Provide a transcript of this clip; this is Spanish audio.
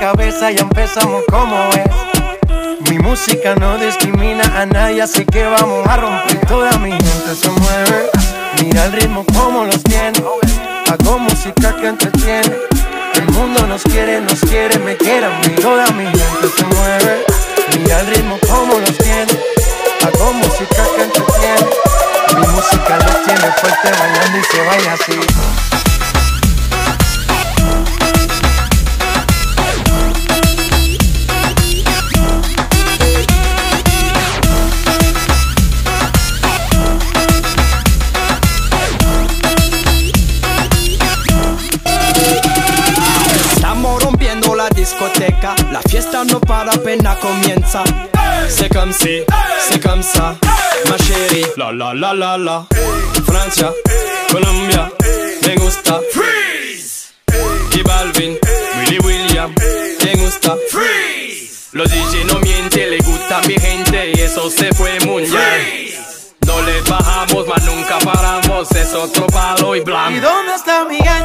cabeza, ya empezamos como es. Mi música no discrimina a nadie, así que vamos a romper. Toda mi gente se mueve, mira el ritmo como los tiene. Hago música que entretiene. El mundo nos quiere, me quiere a mí. Toda mi gente se mueve, mira el ritmo como los tiene. Hago música que entretiene. Mi música los tiene fuerte bailando y se baila así. Discoteca, la fiesta no para, apenas comienza. C'est comme si, c'est comme ça, ma chérie. La la la la la. Francia, Colombia, me gusta. Freeze. Y Balvin, Willy William, me gusta. Freeze. Los DJ no mienten, le gusta a mi gente y eso se fue mundial. No le bajamos, mas nunca paramos, es otro palo y blanco. ¿Y dónde está mi gallo?